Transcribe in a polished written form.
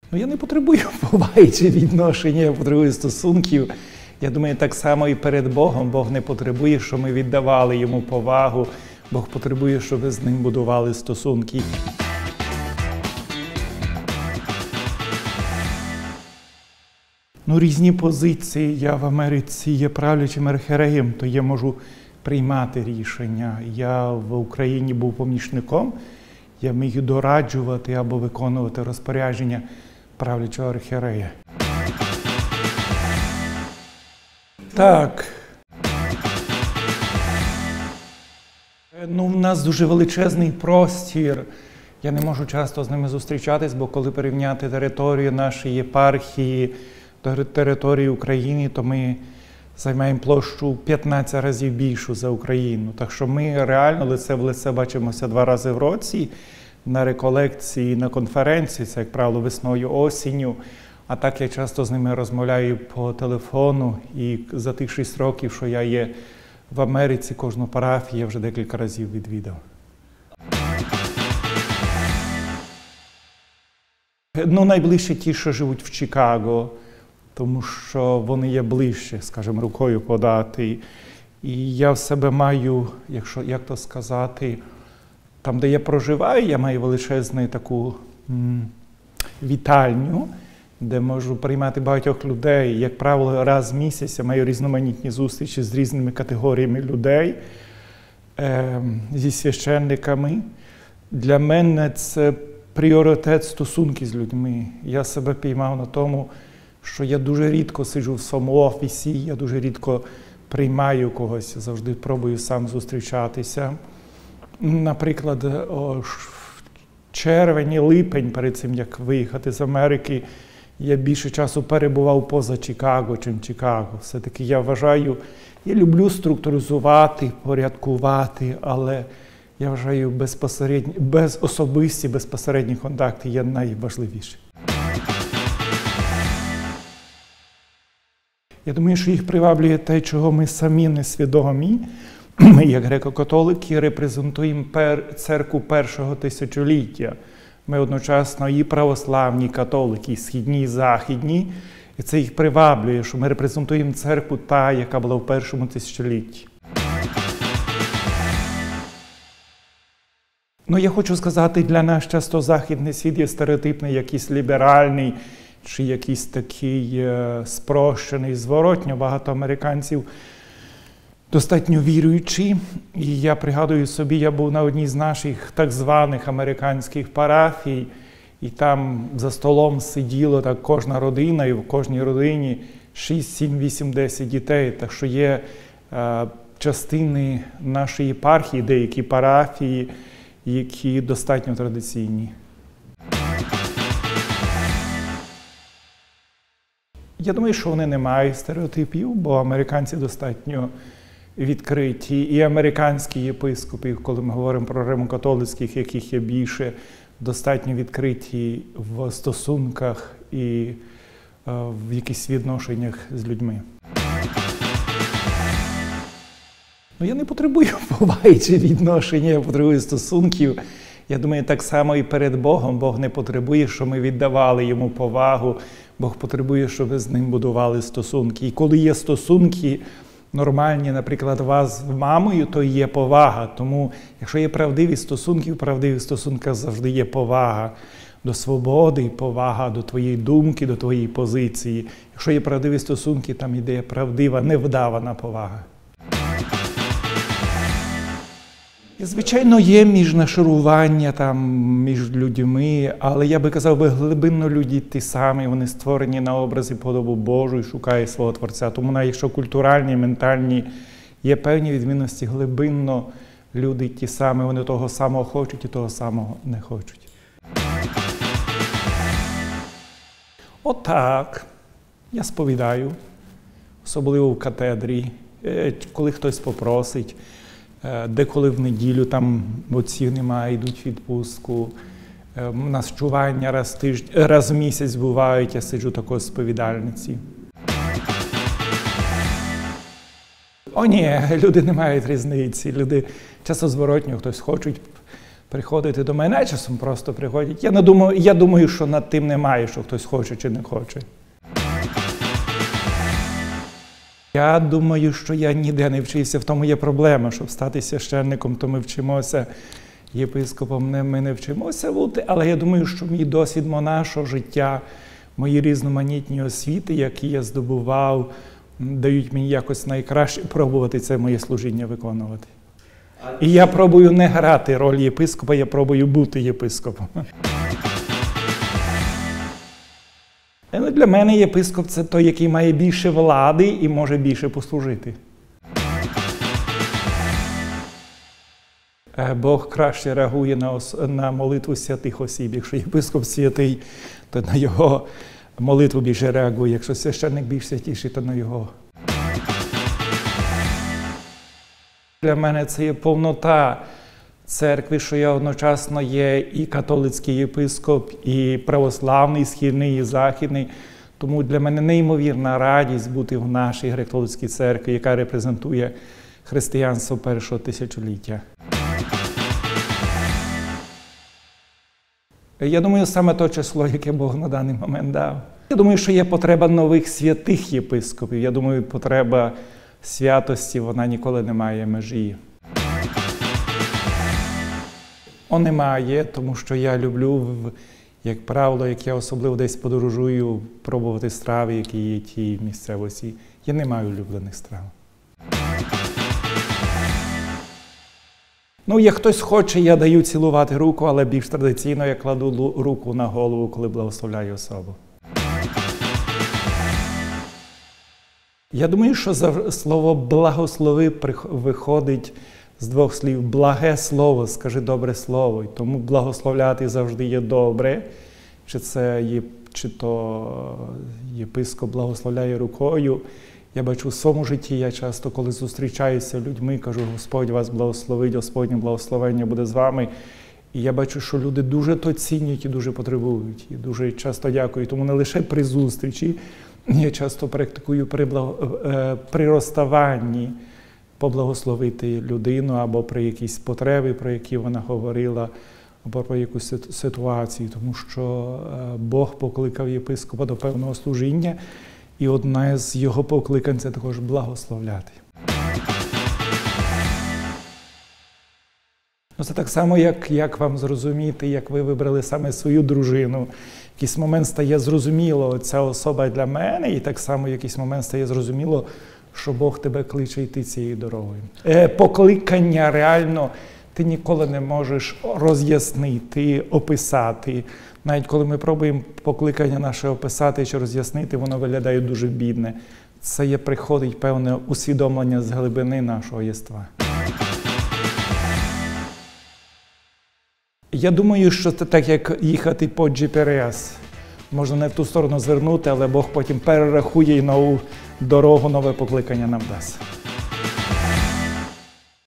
Я не потребую поваги чи відношення, я потребую стосунків. Я думаю, так само і перед Богом. Бог не потребує, щоб ми віддавали Йому повагу. Бог потребує, щоб ми з Ним будували стосунки. Різні позиції. Я в Америці є правлячим архієреєм, то я можу приймати рішення. Я в Україні був помічником, я міг дораджувати або виконувати розпорядження правлячого архієрея. Так. В нас дуже величезний простір. Я не можу часто з ними зустрічатись, бо коли порівняти територію нашої єпархії до території України, то ми займаємо площу 15 разів більшу за Україну. Так що ми реально лице в лице бачимося 2 рази в році на реколекції, на конференції, це, як правило, весною, осінню. А так я часто з ними розмовляю по телефону, і за тих 6 років, що я є в Америці, кожну парафію я вже декілька разів відвідав. Найближче ті, що живуть в Чикаго, тому що вони є ближче, скажімо, рукою подати. І я в себе маю, як то сказати, там, де я проживаю, я маю величезну таку вітальню, де можу приймати багатьох людей. Як правило, раз в місяць я маю різноманітні зустрічі з різними категоріями людей, зі священниками. Для мене це пріоритет стосунки з людьми. Я себе піймав на тому, що я дуже рідко сиджу в своєму офісі, я дуже рідко приймаю когось, завжди пробую сам зустрічатися. Наприклад, червень, липень, перед цим, як виїхати з Америки, я більше часу перебував поза Чикаго, чим Чикаго. Все-таки я вважаю, я люблю структуризувати, порядкувати, але я вважаю, особисті, безпосередні контакти є найважливіші. Я думаю, що їх приваблює те, чого ми самі несвідомі. Ми, як греко-католики, репрезентуємо церкву першого тисячоліття. Ми одночасно і православні католики, і східні, і західні. І це їх приваблює, що ми репрезентуємо церкву та, яка була в першому тисячолітті. Я хочу сказати, для нас часто західний світ є стереотипний, якийсь ліберальний, чи якийсь такий спрощений, зворотньо. Багато американців достатньо віруючі. І я пригадую собі, я був на одній з наших так званих американських парафій, і там за столом сиділо так кожна родина, і в кожній родині 6, 7, 8, 10 дітей. Так що є частини нашої єпархії, деякі парафії, які достатньо традиційні. Я думаю, що вони не мають стереотипів, бо американці достатньо відкриті. І американські єпископи, коли ми говоримо про римо-католицьких, яких є більше, достатньо відкриті в стосунках і в якихось відношеннях з людьми. Я не потребую поваги чи відношення, я потребую стосунків. Я думаю, так само і перед Богом. Бог не потребує, щоб ми віддавали Йому повагу. Бог потребує, щоб ми з Ним будували стосунки. І коли є стосунки нормальні, наприклад, у вас з мамою, то є повага. Тому, якщо є правдиві стосунки, в правдивих стосунках завжди є повага до свободи, повага до твоєї думки, до твоєї позиції. Якщо є правдиві стосунки, там іде правдива, невдавана повага. І, звичайно, є міжнашарування між людьми, але я би казав, глибинно люди ті самі, вони створені на образ і подобу Божу і шукають свого Творця. Тому навіть якщо культуральні, ментальні, є певні відмінності, глибинно люди ті самі, вони того самого хочуть і того самого не хочуть. Отак, я сповідаю, особливо в катедрі, коли хтось попросить. Деколи в неділю, там отці немає, йдуть в відпустку. У нас чування раз в місяць бувають, я сиджу також в сповідальниці. Ні, люди не мають різниці. Люди часто зворотньо, хтось хочуть приходити до мене, часом просто приходять. Я думаю, що над тим немає, що хтось хоче чи не хоче. Я думаю, що я ніде не вчився, в тому є проблема, щоб стати священником, то ми вчимося, єпископом ми не вчимося бути, але я думаю, що мій досвід монашого життя, мої різноманітні освіти, які я здобував, дають мені якось найкраще пробувати це моє служіння виконувати. І я пробую не грати роль єпископа, я пробую бути єпископом. Для мене єпископ – це той, який має більше влади і може більше послужити. Бог краще реагує на молитву святих осіб. Якщо єпископ святий, то на його молитву більше реагує. Якщо священник більш святіший, то на його. Для мене це є повнота церкви, що я одночасно є і католицький єпископ, і православний, східний, і західний. Тому для мене неймовірна радість бути в нашій греко-католицькій церкві, яка репрезентує християнство першого тисячоліття. Я думаю, саме те число, яке Бог на даний момент дав. Я думаю, що є потреба нових святих єпископів. Я думаю, потреба святості, вона ніколи не має межі. Немає, тому що я люблю, як правило, як я особливо десь подорожую, пробувати страви, які є в тій місцевості. Я не маю улюблених страв. Як хтось хоче, я даю цілувати руку, але більш традиційно я кладу руку на голову, коли благословляю особу. Я думаю, що слово «благослови» виходить з двох слів. Благе слово, скажи добре слово. І тому благословляти завжди є добре. Чи то єпископ благословляє рукою. Я бачу в своєму житті, я часто, коли зустрічаюся з людьми, кажу, Господь вас благословить, Господнє благословення буде з вами. І я бачу, що люди дуже то цінять і дуже потребують. І дуже часто дякую. Тому не лише при зустрічі, я часто практикую при розставанні поблагословити людину або при якійсь потребі, про які вона говорила, або про якусь ситуацію. Тому що Бог покликав єпископа до певного служіння, і одна з його покликань – це також благословляти. Це так само, як вам зрозуміти, як ви вибрали саме свою дружину. В якийсь момент стає зрозуміло, ця особа для мене, і так само в якийсь момент стає зрозуміло, що Бог тебе кличе йти цією дорогою. Покликання реально ти ніколи не можеш роз'яснити, описати. Навіть коли ми пробуємо покликання наше описати чи роз'яснити, воно виглядає дуже бідне. Це приходить певне усвідомлення з глибини нашого єства. Я думаю, що це так, як їхати по GPS. Можна не в ту сторону звернути, але Бог потім перерахує і нову дорогу, нове покликання нам дасть.